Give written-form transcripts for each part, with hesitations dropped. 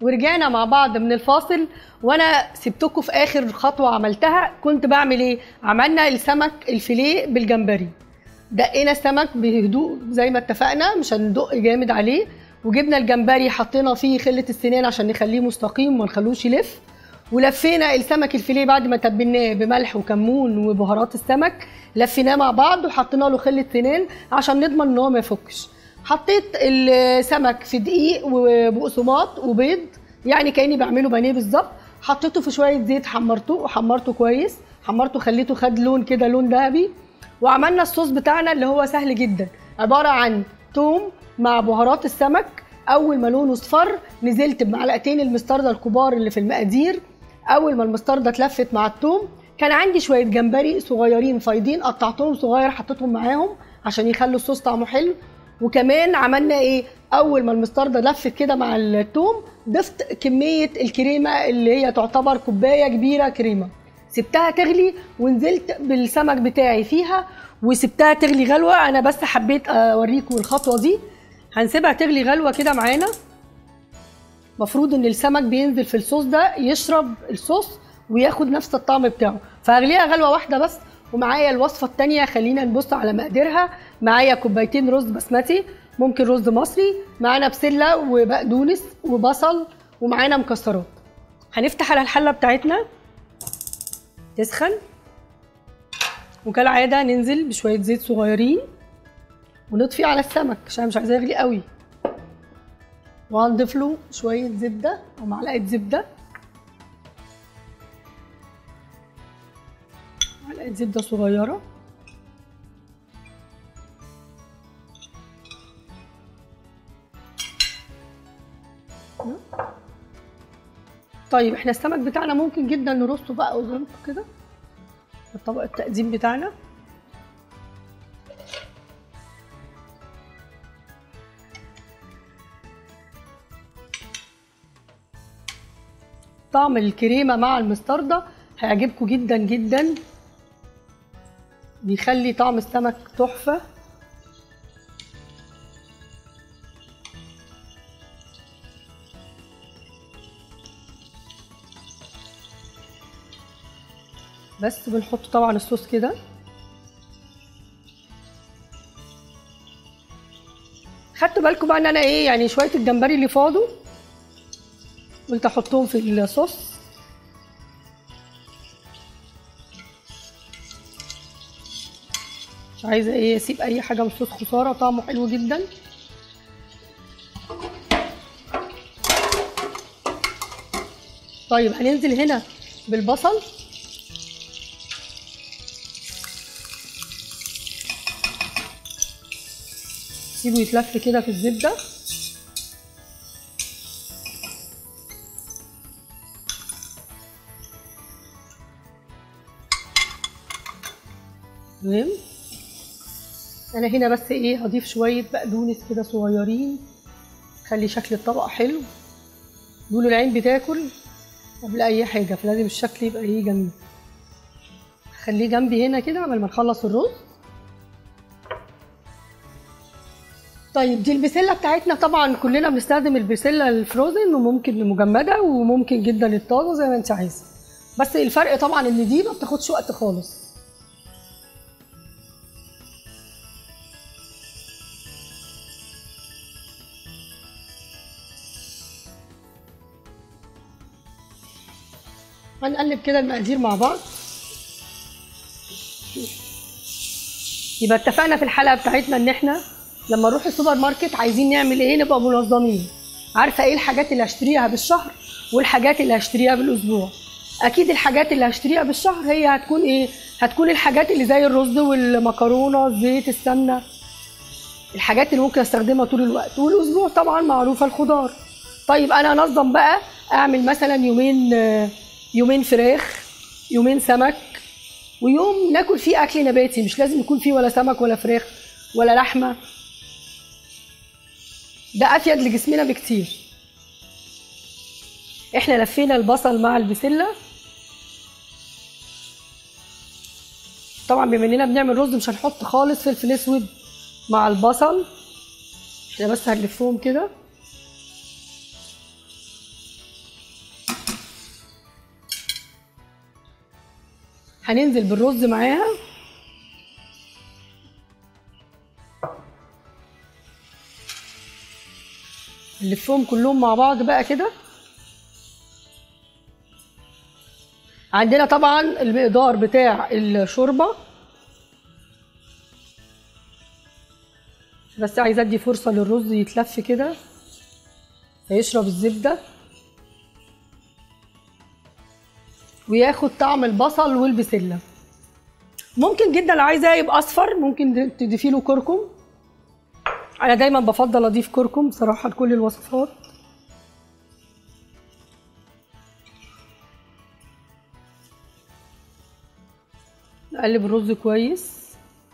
ورجعنا مع بعض من الفاصل، وانا سبتكم في اخر خطوه عملتها. كنت بعمل ايه؟ عملنا السمك الفيليه بالجمبري. دقينا السمك بهدوء زي ما اتفقنا، مش هندق جامد عليه، وجبنا الجمبري حطينا فيه خله السنان عشان نخليه مستقيم وما نخلوش يلف، ولفينا السمك الفيليه بعد ما تبلناه بملح وكمون وبهارات السمك، لفيناه مع بعض وحطينا له خله سنان عشان نضمن ان هو ما يفكش. حطيت السمك في دقيق وبقسماط وبيض، يعني كاني بعمله بانيه بالظبط. حطيته في شويه زيت، حمرته كويس، خليته خد لون كده، لون ذهبي. وعملنا الصوص بتاعنا اللي هو سهل جدا، عباره عن توم مع بهارات السمك. اول ما لونه اصفر نزلت بمعلقتين المستردة الكبار اللي في المقادير. اول ما المستردة اتلفت مع التوم، كان عندي شويه جمبري صغيرين فايضين، قطعتهم صغير حطيتهم معاهم عشان يخلوا الصوص طعمه حلو. وكمان عملنا ايه؟ اول ما المستردة لفت كده مع التوم، ضفت كميه الكريمه اللي هي تعتبر كوبايه كبيره كريمه، سبتها تغلي ونزلت بالسمك بتاعي فيها وسبتها تغلي غلوه. انا بس حبيت اوريكم الخطوه دي. هنسيبها تغلي غلوه كده معانا. مفروض ان السمك بينزل في الصوص ده يشرب الصوص وياخد نفس الطعم بتاعه، فهغليها غلوه واحده بس. ومعايا الوصفه الثانيه، خلينا نبص على مقاديرها. معايا كوبايتين رز بسمتي، ممكن رز مصري، معانا بسله وبقدونس وبصل، ومعانا مكسرات. هنفتح على الحله بتاعتنا تسخن، وكالعاده ننزل بشويه زيت صغيرين ونطفي على السمك عشان مش عايزاه يغلي قوي. وهنضيف له شويه زبده او معلقه زبده، معلقه زبده صغيره. طيب احنا السمك بتاعنا ممكن جدا نرصه بقى قدامكم كده في الطبق التقديم بتاعنا. طعم الكريمه مع المستردة هيعجبكم جدا جدا، بيخلي طعم السمك تحفه. بس بنحط طبعا الصوص كده. خدتوا بالكم بقى ان انا ايه، يعني شويه الجمبري اللي فاضوا قلت احطهم في الصوص. مش عايزه ايه اسيب اي حاجه من الصوص خساره، طعمه حلو جدا. طيب هننزل هنا بالبصل. سيبه يتلف كده في الزبده. تمام. انا هنا بس ايه هضيف شويه بقدونس كده صغيرين، خلي شكل الطبق حلو. دول العين بتاكل قبل اي حاجه، فلازم الشكل يبقى ايه جميل. خليه جنبي هنا كده قبل ما نخلص الرز. طيب دي البسله بتاعتنا. طبعا كلنا بنستخدم البسله الفروزن، وممكن المجمده، وممكن جدا الطازه زي ما انت عايزه. بس الفرق طبعا ان دي ما بتاخدش وقت خالص. هنقلب كده المقادير مع بعض. يبقى اتفقنا في الحلقه بتاعتنا ان احنا لما نروح السوبر ماركت عايزين نعمل ايه؟ نبقى منظمين، عارفه ايه الحاجات اللي هشتريها بالشهر والحاجات اللي هشتريها بالاسبوع. اكيد الحاجات اللي هشتريها بالشهر هي هتكون ايه؟ هتكون الحاجات اللي زي الرز والمكرونه، الزيت، السمنه، الحاجات اللي ممكن استخدمها طول الوقت. والاسبوع طبعا معروفه الخضار. طيب انا انظم بقى، اعمل مثلا يومين فراخ، يومين سمك، ويوم ناكل فيه اكل نباتي. مش لازم يكون فيه ولا سمك ولا فراخ ولا لحمه، ده افيد لجسمنا بكتير. احنا لفينا البصل مع البسله. طبعا بما اننا بنعمل رز مش هنحط خالص فلفل اسود مع البصل، احنا بس هنلفهم كده. هننزل بالرز معاها. نلفهم كلهم مع بعض بقى كده. عندنا طبعا المقدار بتاع الشوربه، بس عايزه ادي فرصه للرز يتلف كده هيشرب الزبده وياخد طعم البصل والبسله. ممكن جدا لو عايزاه يبقى اصفر ممكن تضيفي له كركم. انا دايما بفضل اضيف كركم بصراحه لكل الوصفات. نقلب الرز كويس.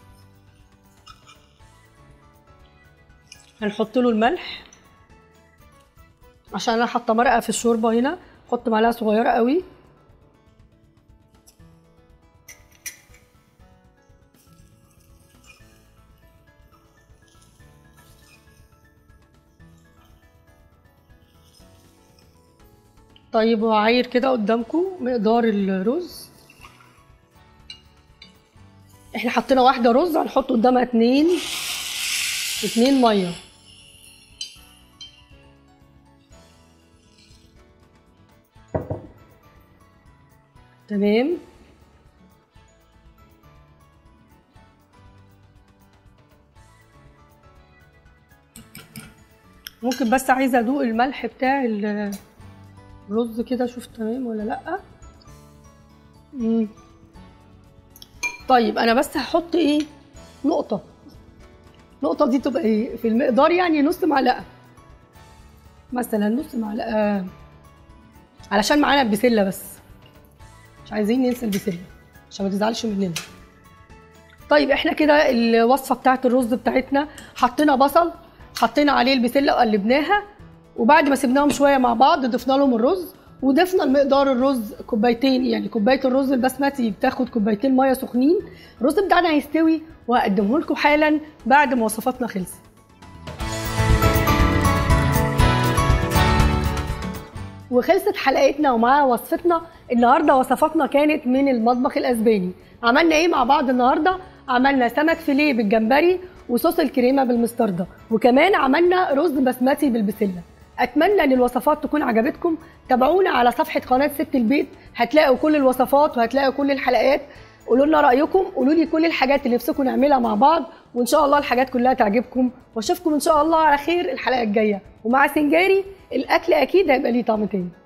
هنحط له الملح عشان انا حاطه مرقه في الشوربه هنا، احط معلقه صغيره قوي. طيب وعاير كده قدامكم مقدار الرز. احنا حطينا واحده رز، هنحط قدامها اتنين ميه. تمام. ممكن بس عايزه ادوق الملح بتاع الرز كده اشوف تمام ولا لا. طيب انا بس هحط ايه، نقطه دي تبقى ايه في المقدار، يعني نص معلقه مثلا، نص معلقه علشان معانا البسله، بس مش عايزين ننسى البسله عشان ما تزعلش مننا. طيب احنا كده الوصفه بتاعت الرز بتاعتنا، حطينا بصل، حطينا عليه البسله وقلبناها، وبعد ما سيبناهم شويه مع بعض ضفنا لهم الرز، وضفنا المقدار الرز كوبايتين، يعني كوبايه الرز البسمتي بتاخد كوبايتين ميه سخنين. الرز بتاعنا هيستوي وهقدمه لكم حالا بعد ما وصفاتنا خلصت. وخلصت حلقتنا ومعاها وصفتنا النهارده. وصفاتنا كانت من المطبخ الاسباني. عملنا ايه مع بعض النهارده؟ عملنا سمك فيليه بالجمبري وصوص الكريمه بالمستردة، وكمان عملنا رز بسمتي بالبسله. اتمنى ان الوصفات تكون عجبتكم. تابعونا على صفحه قناه ست البيت، هتلاقوا كل الوصفات وهتلاقوا كل الحلقات. قولوا لنا رايكم، قولوا لي كل الحاجات اللي نفسكم نعملها مع بعض، وان شاء الله الحاجات كلها تعجبكم. واشوفكم ان شاء الله على خير الحلقه الجايه. ومع سنجاري الاكل اكيد هيبقى ليه طعم تاني.